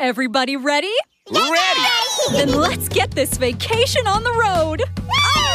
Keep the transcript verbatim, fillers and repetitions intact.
Everybody ready? Ready! Then let's get this vacation on the road!